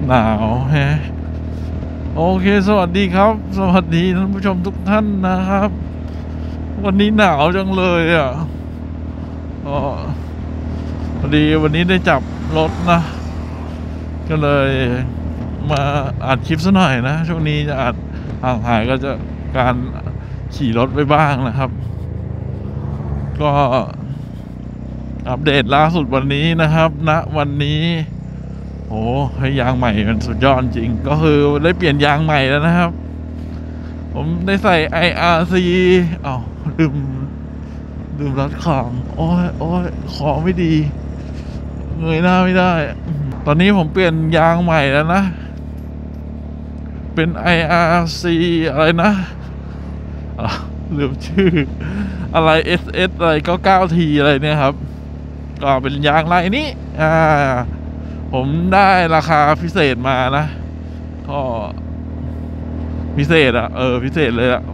หนาวแฮะโอเคสวัสดีครับสวัสดีท่านผู้ชมทุกท่านนะครับ วันนี้หนาวจังเลยอ่ะอ๋อพอดีวันนี้ได้จับรถนะ ก็เลยมาอัดคลิปซะหน่อยนะช่วงนี้จะอัดห่างหายก็จะการขี่รถไปบ้างนะครับ ก็อัปเดตล่าสุดวันนี้นะครับณวันนี้โอ้ให้ยางใหม่มันสุดยอดจริงก็คือได้เปลี่ยนยางใหม่แล้วนะครับผมได้ใส่ IRC อ้าวลืมรัดขางโอ้ยคอไม่ดีเงยหน้าไม่ได้ตอนนี้ผมเปลี่ยนยางใหม่แล้วนะเป็น IRC อะไรนะลืมชื่ออะไร SS อะไรก็ 9T อะไรเนี่ยครับก็เป็นยางลายนี้ผมได้ราคาพิเศษมานะก็พิเศษพิเศษเลยอะ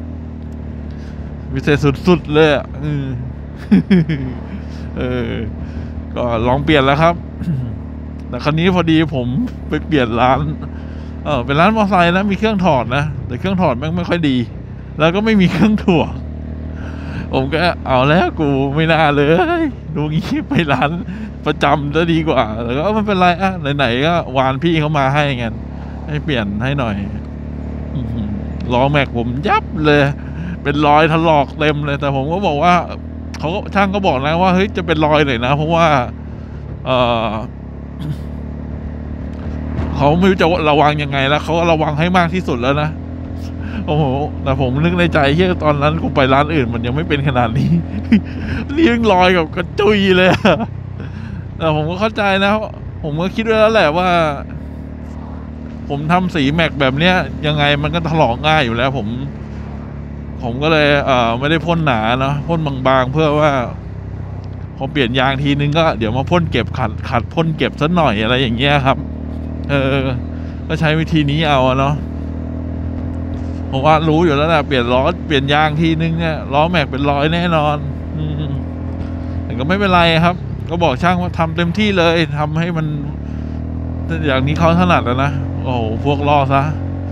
พิเศษสุดๆเลยอะก็ลองเปลี่ยนแล้วครับแต่ครั้นี้พอดีผมไปเปลี่ยนร้านเป็นร้านมอเตอร์ไซค์นะมีเครื่องถอดนะแต่เครื่องถอดแม่งไม่ค่อยดีแล้วก็ไม่มีเครื่องถ่วงผมก็เอาแล้วกูไม่น่าเลยดูงี้ไปร้านประจำจะดีกว่าแต่ก็ไม่เป็นไรไหนๆก็วานพี่เขามาให้ไงให้เปลี่ยนให้หน่อยล้อแม็กผมยับเลยเป็นรอยถลอกเต็มเลยแต่ผมก็บอกว่าช่างก็บอกนะว่าเฮ้ยจะเป็นรอยหน่อยนะเพราะว่าเขาไม่รู้จะระวังยังไงแล้วเขาระวังให้มากที่สุดแล้วนะโอ้โหแต่ผมนึกในใจที่ตอนนั้นกูไปร้านอื่นมันยังไม่เป็นขนาดนี้เลี้ยงรอยกับกระจุยเลยแต่ผมก็เข้าใจนะผมก็คิดไว้แล้วแหละว่าผมทำสีแม็กแบบเนี้ยยังไงมันก็ถลอกง่ายอยู่แล้วผมก็เลยไม่ได้พ่นหนาเนาะพ่นบางๆเพื่อว่าพอเปลี่ยนยางทีนึงก็เดี๋ยวมาพ่นเก็บขัดพ่นเก็บสักหน่อยอะไรอย่างเงี้ยครับก็ใช้วิธีนี้เอาเนาะผมว่ารู้อยู่แล้วนะเปลี่ยนล้อเปลี่ยนยางทีนึงเนี่ยล้อแม็กเป็นรอยแน่นอนแต่ก็ไม่เป็นไรครับก็บอกช่างว่าทำเต็มที่เลยทำให้มันอย่างนี้เขาถนัดแล้วนะโอ้โหพวกล้อซะ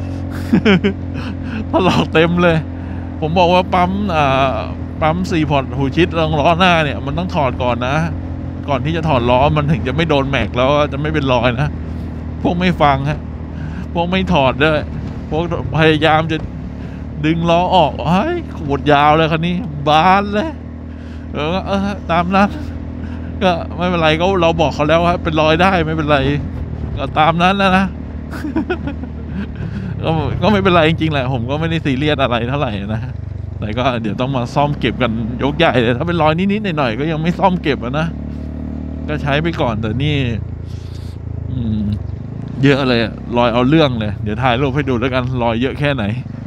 ถลอกเต็มเลยผมบอกว่าปั๊ม4 พอร์ตหูชิดรองล้อหน้าเนี่ยมันต้องถอดก่อนนะก่อนที่จะถอดล้อมันถึงจะไม่โดนแม็กแล้วจะไม่เป็นรอยนะพวกไม่ฟังฮะพวกไม่ถอดด้วยพวกพยายามจะดึงล้อออกเฮ้ยขวดยาวเลยคันนี้บานเลยตามนั้นก็ไม่เป็นไรก็เราบอกเขาแล้วว่าเป็นรอยได้ไม่เป็นไรก็ตามนั้นนะก็ไม่เป็นไรจริงๆแหละผมก็ไม่ได้ซีเรียสอะไรเท่าไหร่นะแต่ก็เดี๋ยวต้องมาซ่อมเก็บกันยกใหญ่เลยถ้าเป็นรอยนิดๆหน่อยๆก็ยังไม่ซ่อมเก็บนะก็ใช้ไปก่อนแต่นี่เยอะเลยรอยเอาเรื่องเลยเดี๋ยวถ่ายรูปให้ดูแล้วกันรอยเยอะแค่ไหน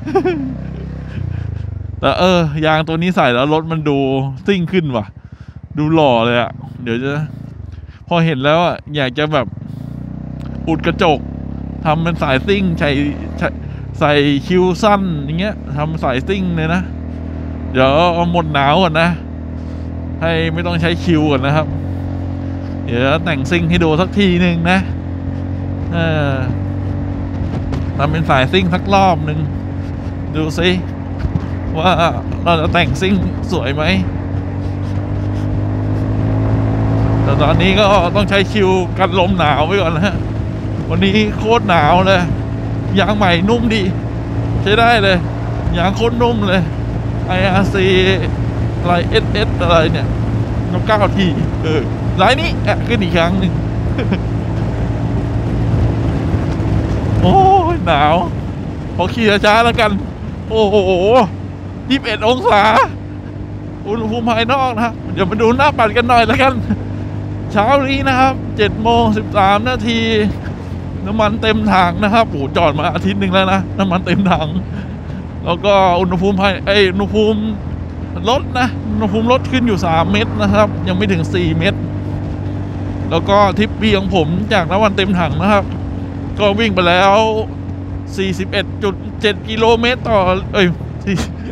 แต่ยางตัวนี้ใส่แล้วรถมันดูซิ่งขึ้นว่ะดูหล่อเลยเดี๋ยวจะพอเห็นแล้วอยากจะแบบอุดกระจกทำเป็นสายซิ่งใส่คิวสั้นอย่างเงี้ยทำสายซิ่งเลยนะเดี๋ยวเอาหมดหนาวก่อนนะให้ไม่ต้องใช้คิวก่อนนะครับเดี๋ยวแต่งซิ่งให้ดูสักทีนึงนะทำเป็นสายซิ่งสักรอบหนึ่งดูสิว่าเราจะแต่งซิ่งสวยไหมแต่ตอนนี้ก็ต้องใช้คิวกันลมหนาวไว้ก่อนนะฮะวันนี้โคตรหนาวเลยยางใหม่นุ่มดีใช้ได้เลยยางโคตรนุ่มเลย IRC อะไร SS อะไรเนี่ยน้ำ9 ทีลายนี้ขึ้นอีกครั้งหนึ่งโอ้ยหนาวพอขี่ช้าแล้วกันโอ้โห21 องศาอุณหภูมิภายนอกนะเดี๋ยวมาดูหน้าปัดกันหน่อยแล้วกันเช้านี้นะครับ7:13 นาทีน้ำมันเต็มถังนะครับโอ้จอดมาอาทิตย์หนึ่งแล้วนะน้ำมันเต็มถังแล้วก็อุณหภูมิอุณหภูมิลดนะอุณหภูมิลดขึ้นอยู่3 เมตรนะครับยังไม่ถึง4 เมตรแล้วก็ทิปปีของผมจากน้ำมันเต็มถังนะครับก็วิ่งไปแล้ว 41.7 กิโลเมตรต่อ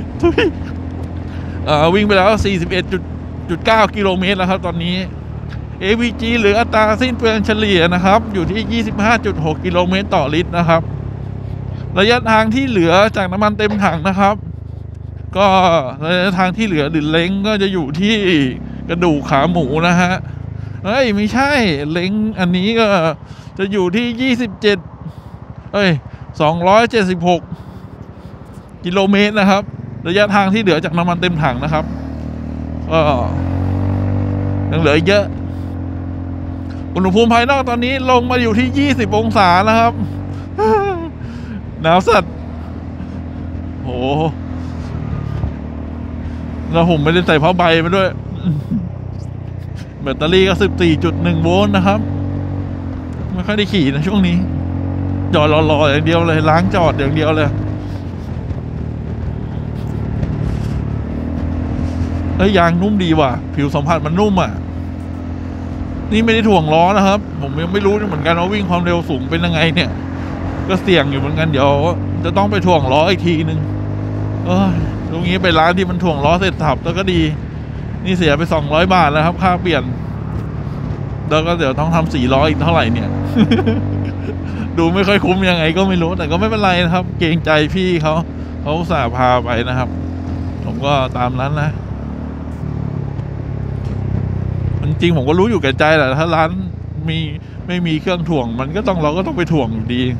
วิ่งไปแล้ว 41.9 กิโลเมตรแล้วครับตอนนี้ APG หรืออัตราสิ้นเปลืองเฉลี่ยนะครับอยู่ที่ 25.6 กิโลเมตรต่อลิตรนะครับระยะทางที่เหลือจากน้ำมันเต็มถังนะครับก็ระยะทางที่เหลือหรือเล้งก็จะอยู่ที่กระดูกขาหมูนะฮะไม่ใช่เล้งอันนี้ก็จะอยู่ที่276กิโลเมตรนะครับระยะทางที่เหลือจากน้ำมันเต็มถังนะครับก็ยังเหลือเยอะอุณหภูมิภายนอกตอนนี้ลงมาอยู่ที่20องศานะครับหนาวสัตว์โหแล้วผมไม่ได้ใส่ผ้าใบมาด้วยแบตเตอรี่ก็ 14.1 โวลต์นะครับไม่ค่อยได้ขี่นะช่วงนี้จอดรออย่างเดียวเลยล้างจอดอย่างเดียวเลยยางนุ่มดีว่ะผิวสัมผัสมันนุ่มอ่ะนี่ไม่ได้ถ่วงล้อนะครับผมยังไม่รู้เหมือนกันว่าวิ่งความเร็วสูงเป็นยังไงเนี่ยก็เสี่ยงอยู่เหมือนกันเดี๋ยวจะต้องไปถ่วงล้ออีกทีนึงตรงนี้ไปร้านที่มันถ่วงล้อเสร็จสับแล้วก็ดีนี่เสียไป200 บาทแล้วครับค่าเปลี่ยนแล้วก็เดี๋ยวต้องทำ400อีกเท่าไหร่เนี่ย ดูไม่ค่อยคุ้มยังไงก็ไม่รู้แต่ก็ไม่เป็นไรนะครับเกรงใจพี่เขาอุตส่าห์พาไปนะครับผมก็ตามนั้นนะจริงๆผมก็รู้อยู่แก่ใจแหละถ้าร้านไม่มีเครื่องถ่วงมันก็เราก็ต้องไปถ่วงอยู่ดี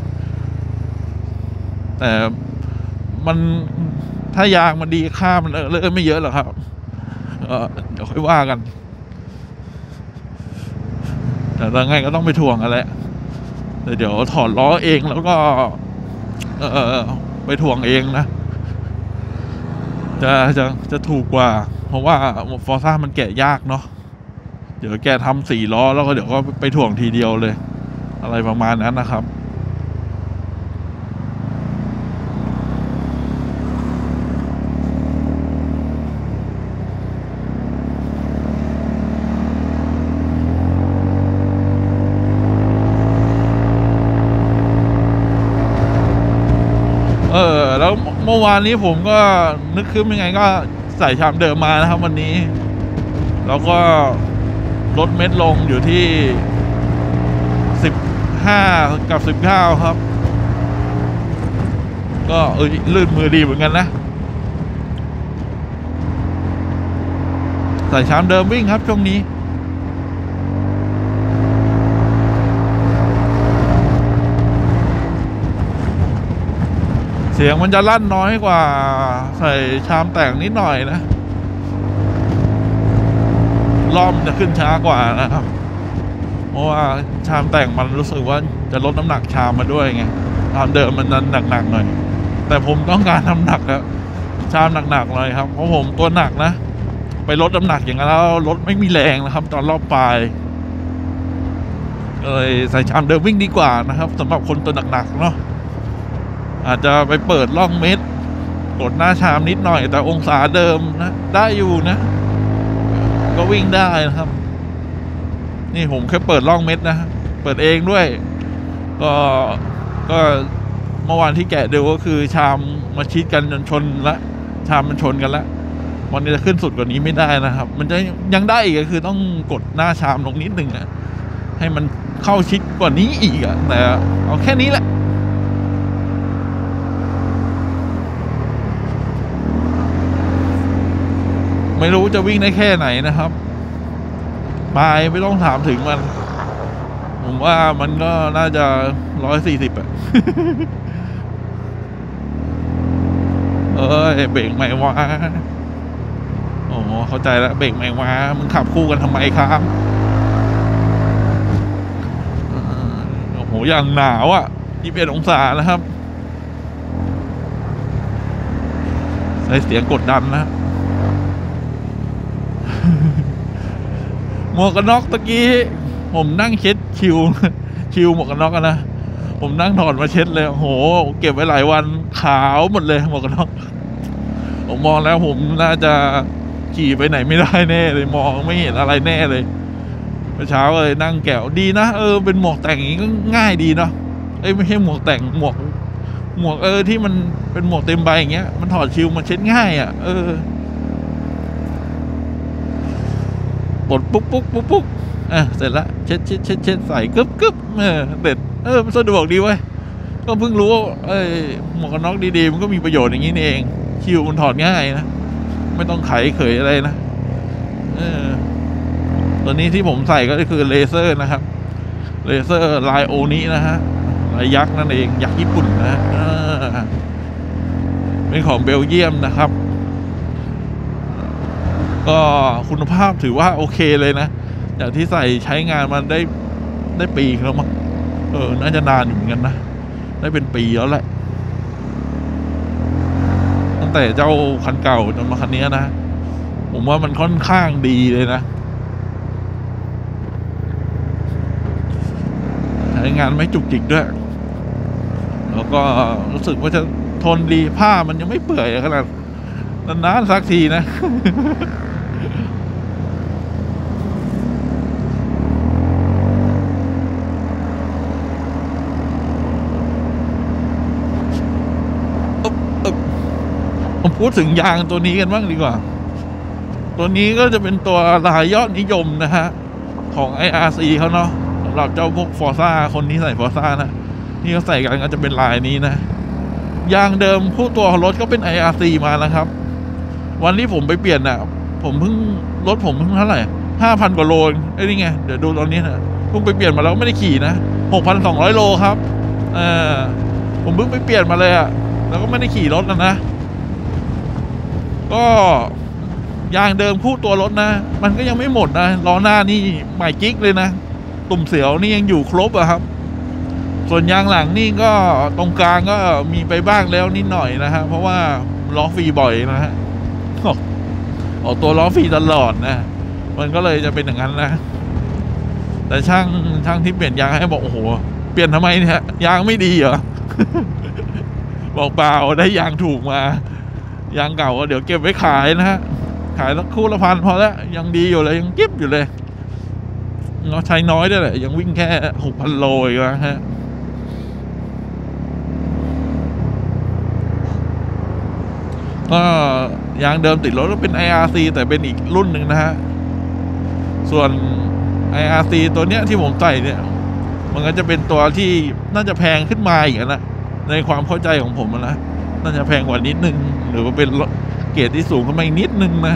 แต่มันถ้ายางมันดีค่ามันไม่เยอะหรอกครับเดี๋ยวค่อยว่ากันแต่ยังไงก็ต้องไปถ่วงกันแหละแต่เดี๋ยวถอดล้อเองแล้วก็ไปถ่วงเองนะจะถูกกว่าเพราะว่าฟอร์ซ่ามันแกะยากเนาะเดี๋ยวแกทำ4 ล้อแล้วก็เดี๋ยวก็ไปถ่วงทีเดียวเลยอะไรประมาณนั้นนะครับแล้วเมื่อวานนี้ผมก็นึกขึ้นยังไงก็ใส่ชามเดิมมานะครับวันนี้แล้วก็ลดเม็ดลงอยู่ที่15กับ19ครับก็ลื่นมือดีเหมือนกันนะใส่ชามเดิมวิ่งครับช่วงนี้เสียงมันจะลั่นน้อยกว่าใส่ชามแต่งนิดหน่อยนะล้อมจะขึ้นช้ากว่านะครับเพราะว่าชามแต่งมันรู้สึกว่าจะลดน้ำหนักชามมาด้วยไงชามเดิมมันนั้นหนักๆหน่อยแต่ผมต้องการน้ำหนักครับชามหนักๆเลยครับเพราะผมตัวหนักนะไปลดน้ำหนักอย่างนั้นแล้วรถไม่มีแรงนะครับตอนรอบปลายเลยใส่ชามเดิมวิ่งดีกว่านะครับสำหรับคนตัวหนักๆเนาะอาจจะไปเปิดล่องเม็ดกดหน้าชามนิดหน่อยแต่องศาเดิมนะได้อยู่นะก็วิ่งได้นะครับนี่ผมแค่เปิดล่องเม็ดนะเปิดเองด้วยก็เมื่อวานที่แกะดูก็คือชามมาชิดกันจนชนละชามมันชนกันละวันนี้จะขึ้นสุดกว่านี้ไม่ได้นะครับมันจะยังได้อีกก็คือต้องกดหน้าชามลงนิดนึงนะให้มันเข้าชิดกว่านี้อีกอะแต่เอาแค่นี้แหละไม่รู้จะวิ่งได้แค่ไหนนะครับปลายไม่ต้องถามถึงมันผมว่ามันก็น่าจะ140อะ เบรกใหม่วะโอ้เข้าใจแล้วเบรกใหม่วะมึงขับคู่กันทำไมครับโอ้โหอย่างหนาวอ่ะ21 องศานะครับใส่เสียงกดดันนะหมวกกันน็อกตะกี้ผมนั่งเช็ดชิวหมวกกันน็อกนะผมนั่งถอดมาเช็ดเลยโหเก็บไว้หลายวันขาวหมดเลยหมวกกันน็อกผมมองแล้วผมน่าจะขี่ไปไหนไม่ได้แน่เลยมองไม่เห็นอะไรแน่เลยเมื่อเช้าเลยนั่งแกวดีนะเป็นหมวกแต่งอย่างนี้ก็ง่ายดีเนาะไม่ใช่หมวกแต่งหมวกที่มันเป็นหมวกเต็มใบอย่างเงี้ยมันถอดชิวมันเช็ดง่ายอ่ะปลดปุ๊กเสร็จละเช็ดใส่กึบเสร็จมันสะดวกดีเว้ยก็เพิ่งรู้ว่าหมวกกันน็อกดีๆมันก็มีประโยชน์อย่างนี้นี่เองคิวมันถอดง่ายนะไม่ต้องไขเขยอะไรนะตัวนี้ที่ผมใส่ก็คือเลเซอร์นะครับเลเซอร์ลายโอนินะฮะลายยักษ์นั่นเองยักษ์ญี่ปุ่นนะเป็นของเบลเยียมนะครับก็คุณภาพถือว่าโอเคเลยนะจากที่ใช้งานมาได้ปีแล้วมั้งน่าจะนานอยู่เหมือนกันนะได้เป็นปีแล้วแหละตั้งแต่เจ้าคันเก่าจนมาคันนี้นะผมว่ามันค่อนข้างดีเลยนะใช้งานไม่จุกจิกด้วยแล้วก็รู้สึกว่าจะทนดีผ้ามันยังไม่เปื่อยขนาดนานๆสักทีนะผมพูดถึงยางตัวนี้กันบ้างดีกว่าตัวนี้ก็จะเป็นตัวลายยอดนิยมนะฮะของ IRC เขาเนาะสำหรับเจ้าพวกฟอร์ซ่าคนที่ใส่ฟอร์ซ่านะนี่เขาใส่กันก็จะเป็นลายนี้นะยางเดิมผู้ตัวรถก็เป็น IRC มานะครับวันที่ผมไปเปลี่ยนน่ะรถผมเพิ่งเท่าไหร่ 5,000 กว่าโลนี่ไงเดี๋ยวดูตอนนี้นะเพิ่งไปเปลี่ยนมาแล้วไม่ได้ขี่นะ 6,200 โลครับผมเพิ่งไปเปลี่ยนมาเลยอะแล้วก็ไม่ได้ขี่รถนะก็ยางเดิมคู่ตัวรถนะมันก็ยังไม่หมดนะล้อหน้านี่ใหม่กิ๊กเลยนะตุ่มเสียวนี่ยังอยู่ครบอะครับส่วนยางหลังนี่ก็ตรงกลางก็มีไปบ้างแล้วนิดหน่อยนะฮะเพราะว่าล้อฟรีบ่อยนะฮะออกตัวล้อฟรีตลอดนะมันก็เลยจะเป็นอย่างนั้นนะแต่ช่างที่เปลี่ยนยางให้บอกโอ้โหเปลี่ยนทำไมเนี่ยยางไม่ดีเหรอ บอกเปล่าได้ยางถูกมายางเก่าเดี๋ยวเก็บไว้ขายนะฮะขายสักคู่ละ1,000พอแล้วยังดีอยู่เลยยังกิ๊บอยู่เลยเราใช้น้อยด้วยแหละยังวิ่งแค่ 6,000 โลอีกนะฮะก็ยางเดิมติดรถก็เป็น IRC แต่เป็นอีกรุ่นหนึ่งนะฮะส่วน IRC ตัวเนี้ยที่ผมใส่เนี่ยมันก็จะเป็นตัวที่น่าจะแพงขึ้นมาอีกนะในความเข้าใจของผมนะน่าจะแพงกว่านิดนึงหรือว่าเป็นเกรดที่สูงขึ้นมาอีกนิดนึงนะ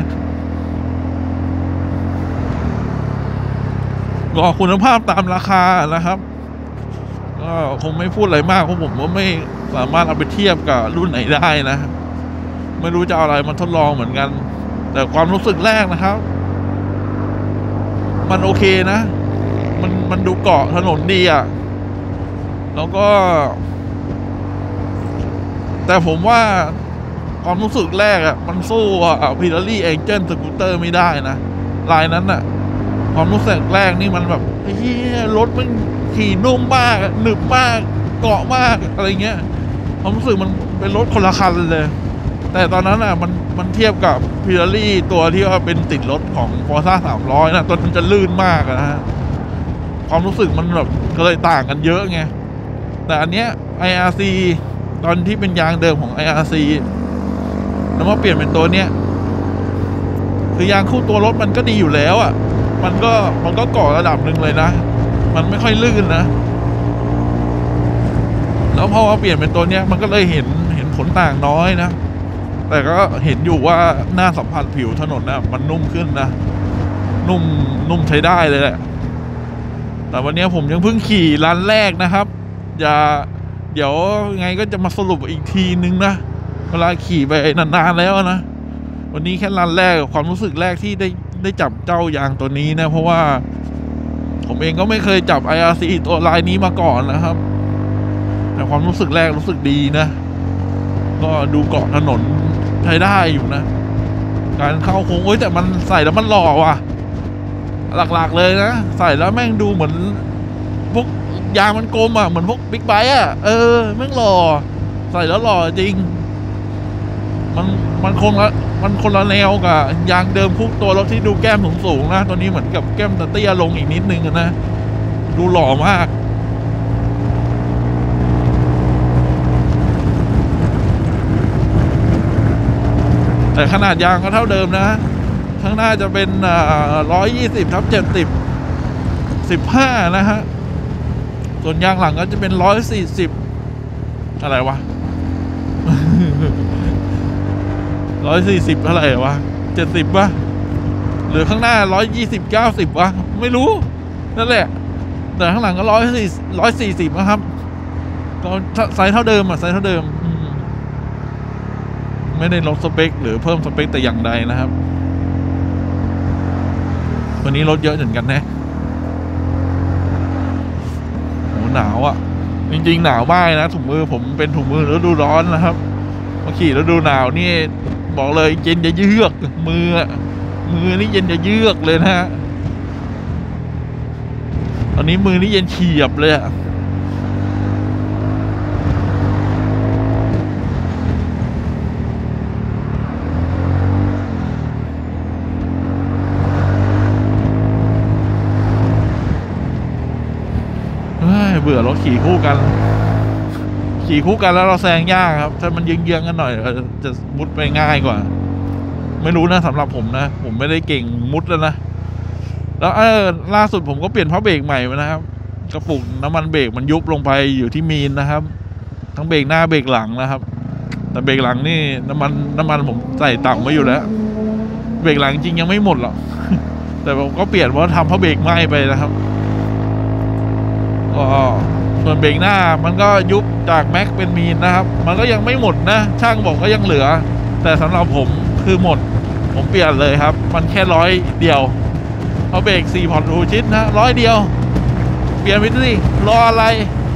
ก็คุณภาพตามราคานะครับก็คงไม่พูดอะไรมากเพราะผมก็ไม่สามารถเอาไปเทียบกับรุ่นไหนได้นะไม่รู้จะเอาอะไรมาทดลองเหมือนกันแต่ความรู้สึกแรกนะครับมันโอเคนะมันดูเกาะถนนดีอ่ะแล้วก็แต่ผมว่าความรู้สึกแรกอ่ะมันสู้พิลารี่เอ็นเจิลสกูตเตอร์ไม่ได้นะลายนั้นอ่ะความรู้สึกแรกนี่มันแบบเฮ้ยรถมันขี่นุ่มมากหนึบมากเกาะมากอะไรเงี้ยความรู้สึกมันเป็นรถคนละคันเลยแต่ตอนนั้นอ่ะมันเทียบกับพิลารี่ตัวที่ว่าเป็นติดรถของฟอร์ซ่า300นะตัวมันจะลื่นมากนะฮะความรู้สึกมันแบบก็เลยต่างกันเยอะไงแต่อันเนี้ย IRC ตอนที่เป็นยางเดิมของ IRC แล้วมาเปลี่ยนเป็นตัวเนี้ยคือยางคู่ตัวรถมันก็ดีอยู่แล้วอ่ะมันก็เกาะระดับหนึ่งเลยนะมันไม่ค่อยลื่นนะแล้วพอมาเปลี่ยนเป็นตัวเนี้ยมันก็เลยเห็นผลต่างน้อยนะแต่ก็เห็นอยู่ว่าหน้าสัมผัสผิวถนนนะมันนุ่มขึ้นนะนุ่มใช้ได้เลยแหละแต่วันนี้ผมยังเพิ่งขี่รันแรกนะครับเดี๋ยวไงก็จะมาสรุปอีกทีนึงนะเวลาขี่ไปนานๆแล้วนะวันนี้แค่รันแรกความรู้สึกแรกที่ได้จับเจ้ายางตัวนี้นะเพราะว่าผมเองก็ไม่เคยจับ IRC ตัวลายนี้มาก่อนนะครับแต่ความรู้สึกแรกรู้สึกดีนะก็ดูเกาะถนนใช้ได้อยู่นะการเข้าโค้งแต่มันใส่แล้วมันหล่อว่ะหลักๆเลยนะใส่แล้วแม่งดูเหมือนพวกยางมันกลมอ่ะเหมือนพวกบิ๊กไบค์อ่ะแม่งหล่อใส่แล้วหล่อจริงมันคนละแนวกับยางเดิมพุกตัวรถที่ดูแก้มสูงๆนะตัวนี้เหมือนกับแก้มเตี้ยลงอีกนิดนึงนะดูหล่อมากแต่ขนาดยางก็เท่าเดิมนะข้างหน้าจะเป็น120/70 15นะฮะส่วนยางหลังก็จะเป็น140อะไรวะ 140เท่าไหร่วะ70วะหรือข้างหน้า120 90วะไม่รู้นั่นแหละแต่ข้างหลังก็140นะครับก็ไซส์เท่าเดิมอะไซส์เท่าเดิมไม่ได้ลดสเปคหรือเพิ่มสเปคแต่อย่างใดนะครับวันนี้รถเยอะเหมือนกันนะโหหนาวอ่ะจริงๆหนาวมากนะถุงมือผมเป็นถุงมือฤดูร้อนนะครับมาขี่ฤดูหนาวนี่บอกเลยเย็นจะเยือกมือนี่เย็นจะเยือกเลยนะฮะตอนนี้มือนี่เย็นเฉียบเลยอะเบื่อรถขี่คู่กันแล้วเราแซงยากครับถ้ามันเยื้องๆกันหน่อยจะมุดไปง่ายกว่าไม่รู้นะสำหรับผมนะผมไม่ได้เก่งมุดแล้วนะแล้วล่าสุดผมก็เปลี่ยนพระเบรกใหม่มานะครับกระปุกน้ำมันเบรกมันยุบลงไปอยู่ที่มีนนะครับทั้งเบรกหน้าเบรกหลังนะครับแต่เบรกหลังนี่น้ำมันผมใส่ต่ำไว้อยู่แล้วเบรกหลังจริงยังไม่หมดหรอกแต่ผมก็เปลี่ยนเพราะทำพระเบรกไหม้ไปนะครับก็ส่วนเบรกหน้ามันก็ยุบจากแม็กเป็นมีนนะครับมันก็ยังไม่หมดนะช่างบอกก็ยังเหลือแต่สำหรับผมคือหมดผมเปลี่ยนเลยครับมันแค่100เดียวเพราะเบรก4 พอร์ตรูชิดนะ100เดียวเปลี่ยนไปสิรออะไร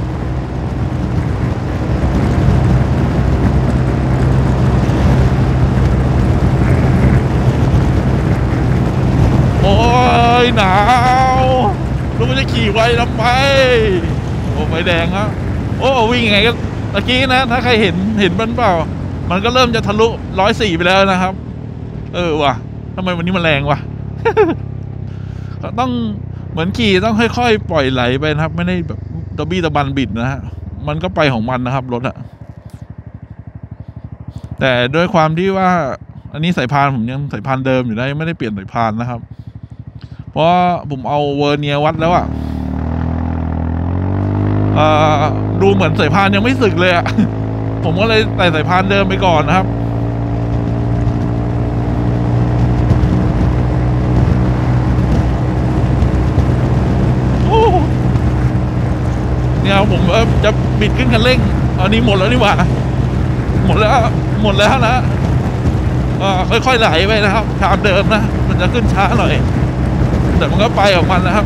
โอ้ยหนาวรู้ว่าจะขี่ไวทำไมโอ้ไฟแดงครับโอ้วิ่งยังไงก็ตะกี้นะถ้าใครเห็นมันเปล่ามันก็เริ่มจะทะลุ104ไปแล้วนะครับว่ะทำไมวันนี้มันแรงวะ ก็ต้องเหมือนขี่ต้องค่อยๆปล่อยไหลไปนะครับไม่ได้แบบตะบี้ตะบันบิดนะฮะมันก็ไปของมันนะครับรถอะแต่ด้วยความที่ว่าอันนี้สายพานผมยังสายพานเดิมอยู่ได้ไม่ได้เปลี่ยนสายพานนะครับเพราะผมเอาเวอร์เนียวัดแล้วอะดูเหมือนสายพานยังไม่สึกเลยอะ ผมก็เลยใส่สายพานเดิมไปก่อนนะครับเนี่ยผมจะบิดขึ้นคันเร่งอันนี้หมดแล้วนี่หว่าหมดแล้วนะค่อยๆไหลไปนะครับตามเดิมนะมันจะขึ้นช้าหน่อยแต่มันก็ไปของมันนะครับ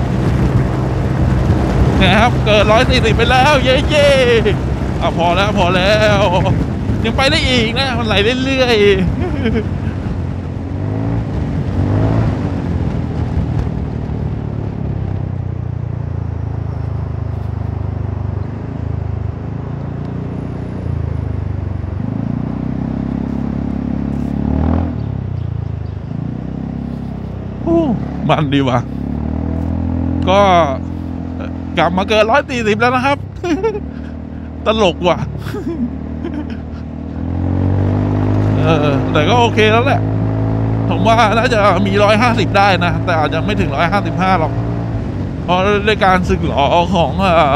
เนี่ยครับเกิด140ไปแล้วเย่พอแล้วยังไปได้อีกนะมันไหลเรื่อยมันดีว่ะก็กลับมาเกิน140แล้วนะครับ ตลกว่ะ แต่ก็โอเคแล้วแหละผมว่าน่าจะมี150ได้นะแต่อาจจะไม่ถึง155หรอกเพราะด้วยการสึกหรอของ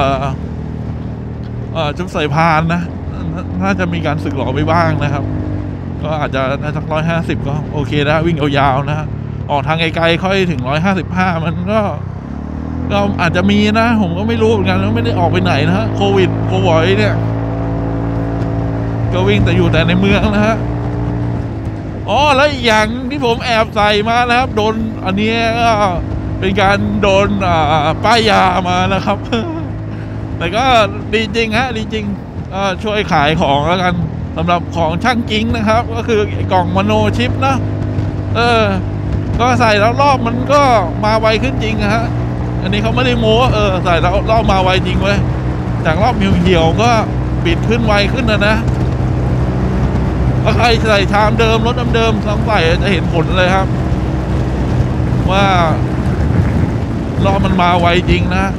จุดสายพานนะน่าจะมีการสึกหรอไปบ้างนะครับก็อาจจะสัก150ก็โอเคนะวิ่งยาวๆนะออกทางไกลๆค่อยถึง155มันก็อาจจะมีนะผมก็ไม่รู้เหมือนกันแล้วไม่ได้ออกไปไหนนะฮะโควิดเนี่ยก็วิ่งแต่อยู่แต่ในเมืองนะฮะแล้วอีกอย่างที่ผมแอบใส่มานะครับโดนอันนี้ก็เป็นการโดนป้ายยามานะครับ แต่ก็ดีจริงฮะดีจริงช่วยขายของแล้วกันสำหรับของช่างกิ้งนะครับก็คือกล่องมโนชิปนะก็ใส่แล้วรอบมันก็มาไวขึ้นจริงฮะอันนี้เขาไม่ได้โม้ใส่แล้วรอบมาไวจริงเว้ยจากรอบเหี่ยวๆก็บิดขึ้นไวขึ้นนะถ้าใครใส่ชามเดิมรถเดิมต้องใส่จะเห็นผลเลยครับว่ารอบมันมาไวจริงนะ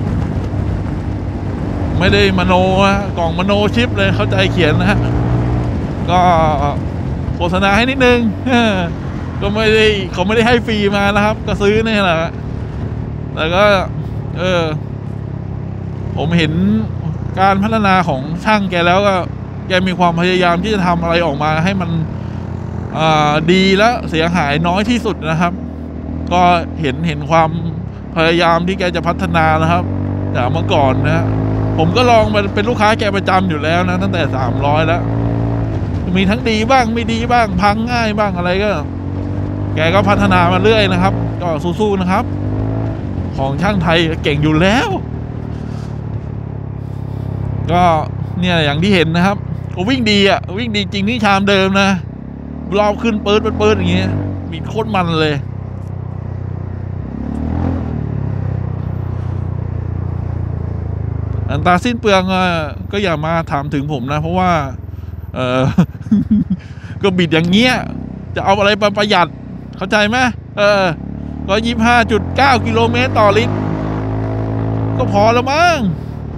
ไม่ได้มโนนะกล่องมโนชิปเลยเข้าใจเขียนนะฮะก็โฆษณาให้นิดนึง ก็ไม่ได้เขาไม่ได้ให้ฟรีมานะครับก็ซื้อนี่แหละแล้วก็ผมเห็นการพัฒนาของช่างแกแล้วก็แกมีความพยายามที่จะทำอะไรออกมาให้มันดีและเสียหายน้อยที่สุดนะครับก็เห็นความพยายามที่แกจะพัฒนานะครับจากเมื่อก่อนนะผมก็ลองมาเป็นลูกค้าแกประจำอยู่แล้วนะตั้งแต่300แล้วมีทั้งดีบ้างไม่ดีบ้างพังง่ายบ้างอะไรก็แกก็พัฒนามาเรื่อยนะครับก็สู้ๆนะครับของช่างไทยเก่งอยู่แล้วก็เนี่ยอย่างที่เห็นนะครับวิ่งดีวิ่งดีจริงที่ชามเดิมนะรอบขึ้นเปิดอย่างเงี้ยมีโคตรมันเลยอันตราสิ้นเปลืองก็อย่ามาถามถึงผมนะเพราะว่าก็บิดอย่างเงี้ยจะเอาอะไรมาประหยัดเข้าใจไหมก็25.9 กิโลเมตรต่อลิตรก็พอแล้วมั้ง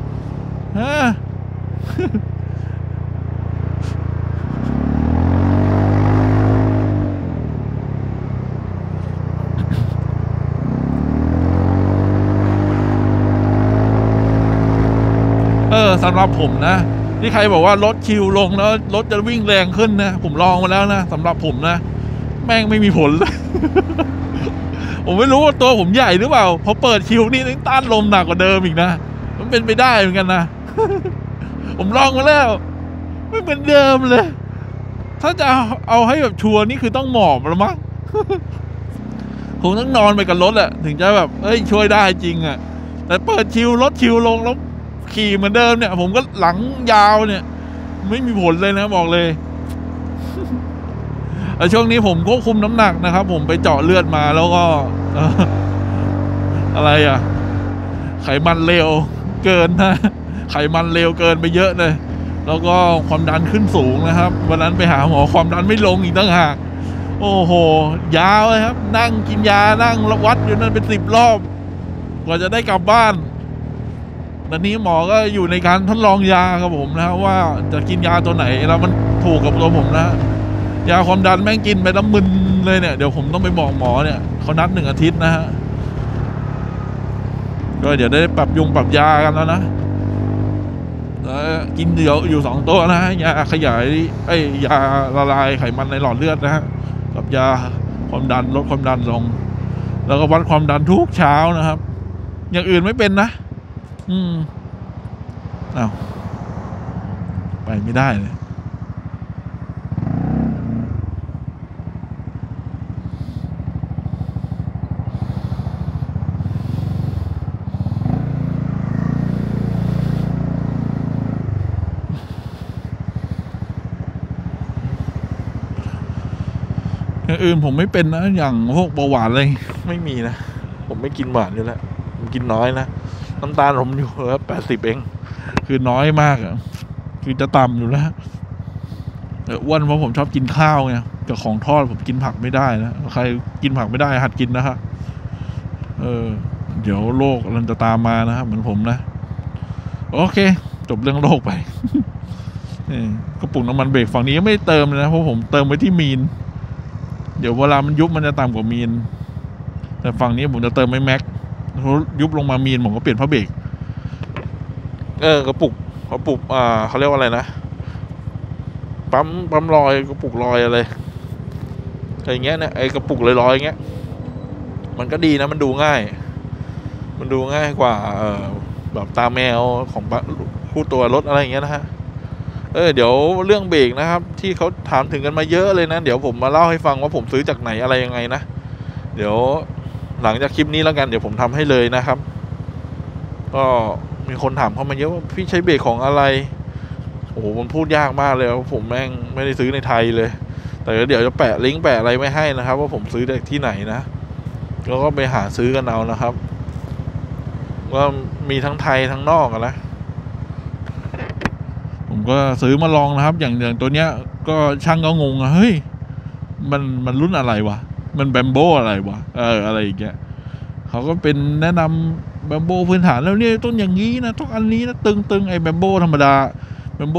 สำหรับผมนะที่ใครบอกว่ารถชิลลงแล้วรถจะวิ่งแรงขึ้นนะผมลองมาแล้วนะสำหรับผมนะแม่งไม่มีผลเลย ผมไม่รู้ว่าตัวผมใหญ่หรือเปล่าพอเปิดชิลนี่ต้านลมหนักกว่าเดิมอีกนะมันเป็นไปได้เหมือนกันนะ ผมลองมาแล้วไม่เหมือนเดิมเลยถ้าจะเอาให้แบบชัวร์นี่คือต้องหมอบแล้วมั้ง คงต้องนอนไปกับรถแหละถึงจะแบบช่วยได้จริงแต่เปิดชิลรถชิลลงแล้วขี่เหมือนเดิมเนี่ยผมก็หลังยาวเนี่ยไม่มีผลเลยนะบอกเลยช่วงนี้ผมควบคุมน้ำหนักนะครับผมไปเจาะเลือดมาแล้วก็อะไรไขมันเลวเกินนะไขมันเลวเกินไปเยอะเลยแล้วก็ความดันขึ้นสูงนะครับวันนั้นไปหาหมอความดันไม่ลงอีกตั้งหากโอ้โหยาวเลยครับนั่งกินยานั่งวัดอยู่นั่นเป็น10 รอบกว่าจะได้กลับบ้านตอนนี้หมอก็อยู่ในการทดลองยาครับผมนะว่าจะกินยาตัวไหนแล้วมันถูกกับตัวผมนะยาความดันแม่งกินไปแล้วมึนเลยเนี่ยเดี๋ยวผมต้องไปบอกหมอเนี่ยเขานัด1 อาทิตย์นะฮะก็เดี๋ยวได้ปรับยากันแล้วนะกินเดี๋ยวอยู่2 ตัวนะยาขยายยาละลายไขมันในหลอดเลือดนะฮะกับยาความดันลดความดันลงแล้วก็วัดความดันทุกเช้านะครับอย่างอื่นไม่เป็นนะอ้าวไปไม่ได้เลยอย่างอื่นผมไม่เป็นนะอย่างพวกเบาหวานอะไรไม่มีนะผมไม่กินหวานอยู่แล้วผมกินน้อยนะน้ำตาลผมอยู่80เองคือน้อยมากคือจะต่ำอยู่แล้วอ้วนเพราะผมชอบกินข้าวไงกับของทอดผมกินผักไม่ได้นะใครกินผักไม่ได้หัดกินนะฮะเดี๋ยวโรคมันจะตามมานะครับเหมือนผมนะโอเคจบเรื่องโรคไป กระปุกน้ำมันเบรกฝั่งนี้ไม่เติมเลยนะเพราะผมเติมไว้ที่มีนเดี๋ยวเวลามันยุบมันจะต่ำกว่ามีนแต่ฝั่งนี้ผมจะเติมไม่แม็กยุบลงมามีนผมก็เปลี่ยนผ้าเบรกกระปุกเขาเรียกว่าอะไรนะปั๊มลอยกระปุกลอยอะไรอย่างเงี้ยเนี่ยไอกระปุกลอยอย่างเงี้ยมันก็ดีนะมันดูง่ายกว่าแบบตาแมวของคู่ตัวรถอะไรอย่างเงี้ยนะฮะเดี๋ยวเรื่องเบรกนะครับที่เขาถามถึงกันมาเยอะเลยนะเดี๋ยวผมมาเล่าให้ฟังว่าผมซื้อจากไหนอะไรยังไงนะเดี๋ยวหลังจากคลิปนี้แล้วกันเดี๋ยวผมทำให้เลยนะครับก็มีคนถามเข้ามาเยอะว่าพี่ใช้เบรกของอะไรโอ้โหมันพูดยากมากเลยผมแม่งไม่ได้ซื้อในไทยเลยแต่เดี๋ยวจะแปะลิงก์แปะอะไรไม่ให้นะครับว่าผมซื้อจากที่ไหนนะแล้วก็ไปหาซื้อกันเอานะครับว่ามีทั้งไทยทั้งนอกนะผมก็ซื้อมาลองนะครับอย่างตัวเนี้ยก็ช่างก็งงเฮ้ยมันรุ่นอะไรวะมันแบมโบอะไรวะอะไรอย่างเงี้ยเขาก็เป็นแนะนำแบมโบพื้นฐานแล้วเนี่ยต้นอย่างนี้นะต้องอันนี้นะตึงไอ้แบมโบธรรมดาแบมโบ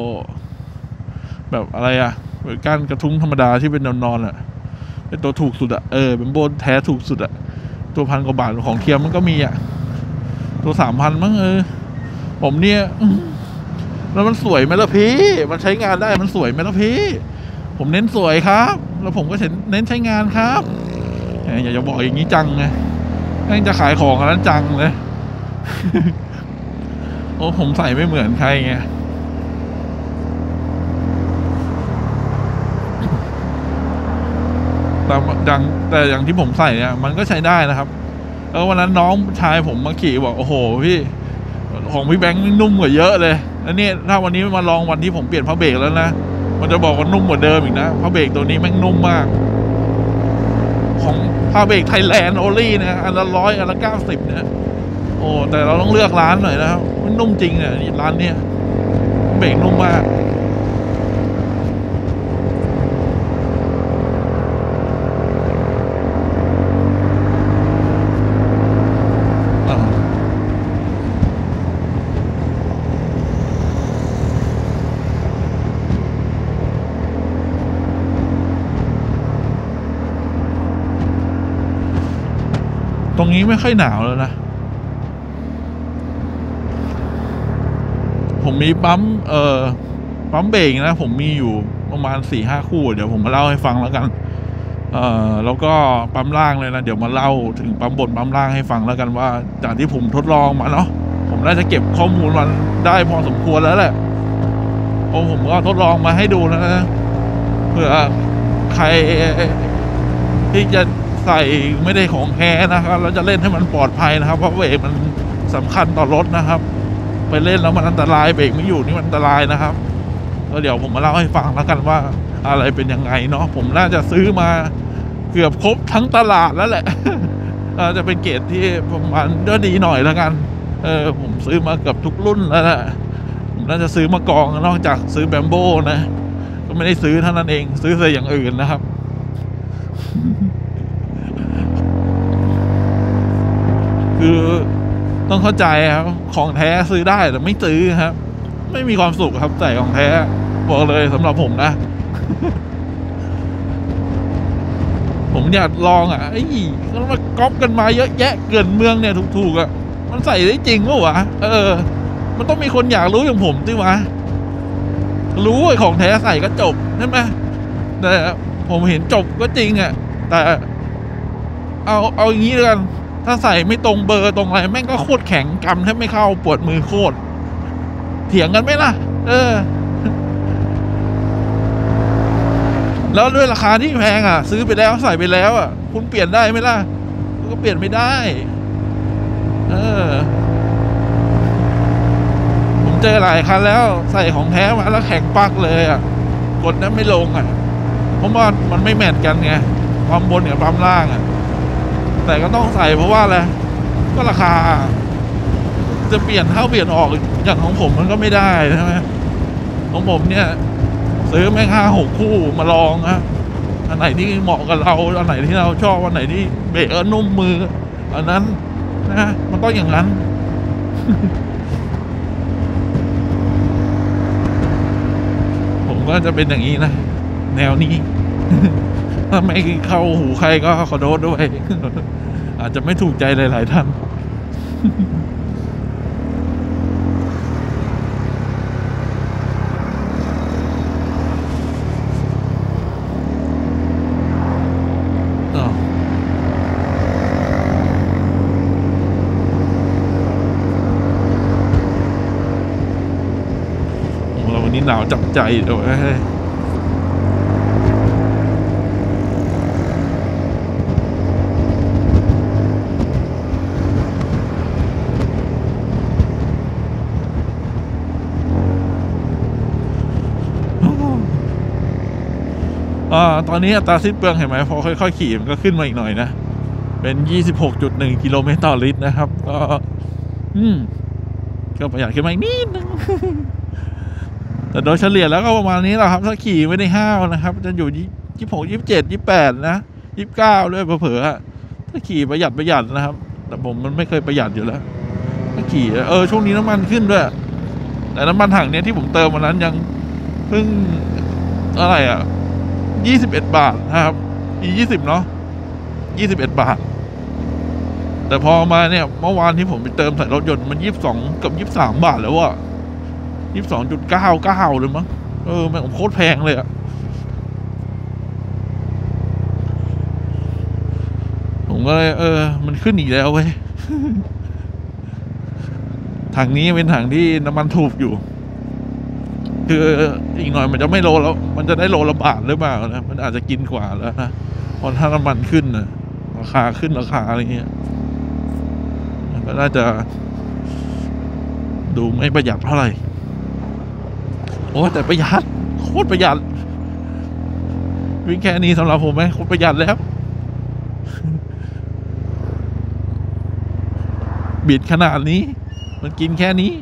แบบอะไรแบบก้านกระทุ้งธรรมดาที่เป็นนอนเป็นตัวถูกสุดแบมโบแท้ถูกสุดตัว1,000 กว่าบาทของเทียมมันก็มีอ่ะตัว3,000มั้งผมเนี่ยแล้วมันสวยไหมล่ะพี่มันใช้งานได้มันสวยไหมล่ะพี่ผมเน้นสวยครับแล้วผมก็เน้นใช้งานครับอย่าบอกอย่างนี้จังไงนั่งจะขายของอันนั้นจังเลย โอ้ผมใส่ไม่เหมือนใครไงแต่อย่างที่ผมใส่เนี่ยมันก็ใช้ได้นะครับแล้ววันนั้นน้องชายผมมาขี่บอกโอ้โหพี่ของพี่แบงค์นุ่มกว่าเยอะเลยแล้วนี่ถ้าวันนี้มาลองวันที่ผมเปลี่ยนผ้าเบรกแล้วนะมันจะบอกว่านุ่มกว่าเดิมอีกนะผ้าเบรกตัวนี้แม่งนุ่มมากของผ้าเบรกไทยแลนด์โอลี่นะอันละ100อันละ90เนี่ยโอ้แต่เราต้องเลือกร้านหน่อยนะครับมันนุ่มจริงเนี่ยร้านเนี้ยเบรกนุ่มมากตรงนี้ไม่ค่อยหนาวแล้วนะผมมีปั๊มเบรกนะผมมีอยู่ประมาณ 4-5 คู่เดี๋ยวผมมาเล่าให้ฟังแล้วกันแล้วก็ปั๊มล่างเลยนะเดี๋ยวมาเล่าถึงปั๊มบนปั๊มล่างให้ฟังแล้วกันว่าจากที่ผมทดลองมาเนาะผมน่าจะเก็บข้อมูลมันได้พอสมควรแล้วแหละผมก็ทดลองมาให้ดูนะเผื่อใครที่จะใส่ไม่ได้ของแท้นะครับเราจะเล่นให้มันปลอดภัยนะครับเพราะเบรกมันสำคัญต่อรถนะครับไปเล่นแล้วมันอันตรายเบรกไม่อยู่นี่มันอันตรายนะครับแล้วเดี๋ยวผมมาเล่าให้ฟังแล้วกันว่าอะไรเป็นยังไงเนาะผมน่าจะซื้อมาเกือบครบทั้งตลาดแล้วแหละ จะเป็นเกรดที่ประมาณก็ดีหน่อยแล้วกันผมซื้อมาเกือบทุกรุ่นแล้วแหละผมน่าจะซื้อมากองนอกจากซื้อแบมโบ้นะก็ไม่ได้ซื้อเท่านั้นเองซื้อใส่อย่างอื่นนะครับ คือต้องเข้าใจครับของแท้ซื้อได้แต่ไม่ซื้อครับไม่มีความสุขครับใส่ของแท้บอกเลยสำหรับผมนะ ผมอยากลองแล้วมาก๊อปกันมาเยอะแยะเกินเมืองเนี่ยถูกๆมันใส่ได้จริงปะวะมันต้องมีคนอยากรู้อย่างผมสิวะรู้ไอ้ของแท้ใส่ก็จบใช่ไหมแต่ผมเห็นจบก็จริงแต่เอาอย่างนี้เลยกันถ้าใส่ไม่ตรงเบอร์ตรงอะไรแม่งก็โคตรแข็งกำแทบไม่เข้าปวดมือโคตรเถียงกันไหมล่ะแล้วด้วยราคาที่แพงซื้อไปแล้วใส่ไปแล้วคุณเปลี่ยนได้ไหมล่ะก็เปลี่ยนไม่ได้ผมเจอหลายคันแล้วใส่ของแท้มาแล้วแข็งปักเลยกดนั้นไม่ลงเพราะว่ามันไม่แมทกันไงความบนกับความล่างแต่ก็ต้องใส่เพราะว่าอะไรก็ราคาจะเปลี่ยนเข้าเปลี่ยนออกอย่างของผมมันก็ไม่ได้ใช่ไหมของผมเนี่ยซื้อแม่ง5-6 คู่มาลองอันไหนที่เหมาะกับเราอันไหนที่เราชอบอันไหนที่เบรกนุ่มมืออันนั้นนะมันต้องอย่างนั้น ผมก็จะเป็นอย่างนี้นะแนวนี้ ถ้าไม่เข้าหูใครก็ขอโทษด้วย อาจจะไม่ถูกใจหลายๆท่าน วันนี้หนาวจับใจเลยตอนนี้อัตราสิ้นเปลืองเห็นไหมพอค่อยๆขี่มันก็ขึ้นมาอีกหน่อยนะเป็น 26.1 กิโลเมตรต่อลิตรนะครับก็ประหยัดขึ้นมาอีกนิดนึง แต่โดยเฉลี่ยแล้วก็ประมาณนี้แหละครับถ้าขี่ไม่ได้ห้าวนะครับจะอยู่26 27 28นะ29ด้วยเผลอๆถ้าขี่ประหยัดนะครับแต่ผมมันไม่เคยประหยัดอยู่แล้วถ้าขี่ช่วงนี้น้ำมันขึ้นด้วยแต่น้ำมันถังเนี้ยที่ผมเติมวันนั้นยังเพิ่งอะไร21 บาทนะครับ20เนาะ21 บาทแต่พอมาเนี่ยเมื่อวานที่ผมไปเติมใส่รถยนต์มัน22กับ23 บาทแล้วอะ22.99เลยมั้งแม่งโคตรแพงเลยอะผมก็เลยมันขึ้นอีกแล้วเว้ย ถังนี้เป็นถังที่น้ำมันถูกอยู่คืออีกหน่อยมันจะไม่โลแล้วมันจะได้โลละบาทหรือเปล่านะมันอาจจะกินกว่าแล้วนะเพราะถ้าน้ำมันขึ้นนะราคาขึ้นราคาอะไรเงี้ยมันก็น่าจะดูไม่ประหยัดเท่าไหร่โอ้แต่ประหยัดโคตรประหยัดวิ่งแค่นี้สำหรับผมไหมโคตรประหยัดแล้วบิดขนาดนี้มันกินแค่นี้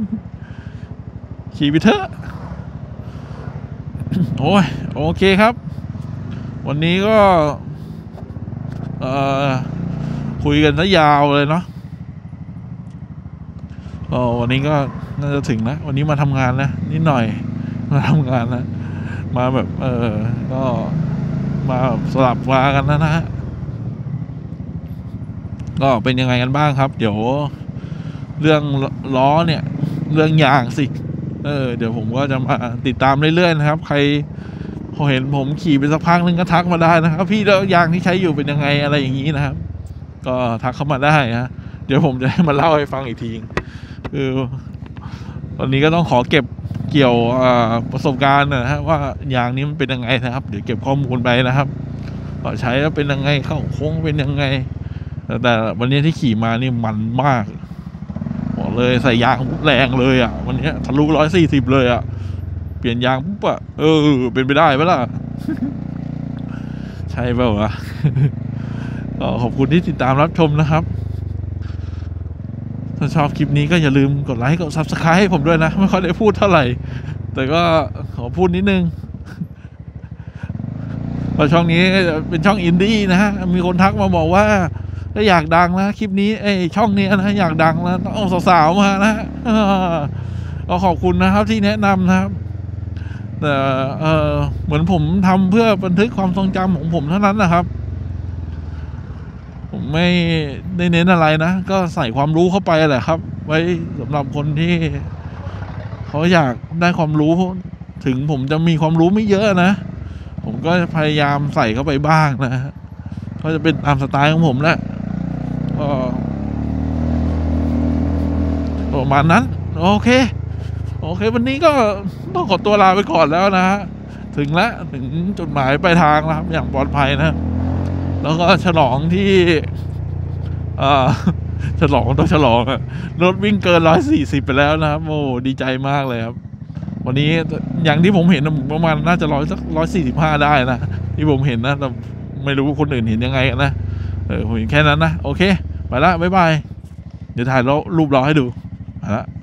ขี่ไปเถอะ โอ้ยโอเคครับวันนี้ก็คุยกันซะยาวเลยเนาะวันนี้ก็น่าจะถึงนะวันนี้มาทำงานนะนิดหน่อยมาทำงานนะมาแบบก็มาสลับวากันนะฮะก็เป็นยังไงกันบ้างครับเดี๋ยวเรื่องล้อเนี่ยเรื่องยางสิเดี๋ยวผมก็จะมาติดตามเรื่อยๆนะครับใครพอเห็นผมขี่ไปสักพักนึงก็ทักมาได้นะครับพี่แล้วยางที่ใช้อยู่เป็นยังไงอะไรอย่างนี้นะครับก็ทักเข้ามาได้นะเดี๋ยวผมจะมาเล่าให้ฟังอีกทีคือตอนนี้ก็ต้องขอเก็บเกี่ยวประสบการณ์นะฮะว่ายางนี้มันเป็นยังไงนะครับเดี๋ยวเก็บข้อมูลไปนะครับก็ใช้แล้วเป็นยังไงเข้าโค้งเป็นยังไงแต่วันนี้ที่ขี่มานี่มันมากบอกเลยใส่ยางแรงเลยอ่ะวันนี้ทะลุ140เลยอ่ะเปลี่ยนยางปุ๊บอ่ะเป็นไปได้ไหมล่ะ ใช่เปล่าวะ ก็ขอบคุณที่ติดตามรับชมนะครับถ้าชอบคลิปนี้ก็อย่าลืมกดไลค์กด Subscribe ให้ผมด้วยนะไม่ค่อยได้พูดเท่าไหร่แต่ก็ขอพูดนิดนึงเพราะช่องนี้เป็นช่องอินดี้นะฮะมีคนทักมาบอกว่าถ้าอยากดังนะคลิปนี้ช่องนี้นะอยากดังนะต้องเอาสาวๆมานะก็ขอบคุณนะครับที่แนะนำนะครับแต่เหมือนผมทำเพื่อบันทึกความทรงจำของผมเท่านั้นนะครับผมไม่ได้เน้นอะไรนะก็ใส่ความรู้เข้าไปแหละครับไว้สำหรับคนที่เขาอยากได้ความรู้ถึงผมจะมีความรู้ไม่เยอะนะผมก็พยายามใส่เข้าไปบ้างนะฮะก็จะเป็นตามสไตล์ของผมแหละก็ประมาณนั้นโอเควันนี้ก็ต้องขอตัวลาไปก่อนแล้วนะฮะถึงจุดหมายปลายทางแล้วครับอย่างปลอดภัยนะแล้วก็ฉลองที่ฉลองต้องฉลองรถวิ่งเกิน140ไปแล้วนะครับโอ้ดีใจมากเลยครับวันนี้อย่างที่ผมเห็นประมาณน่าจะ145ได้นะที่ผมเห็นนะแต่ไม่รู้คนอื่นเห็นยังไงนะผมเห็นแค่นั้นนะโอเคไปละบ๊ายบายเดี๋ยวถ่ายรูปรอให้ดูไปละ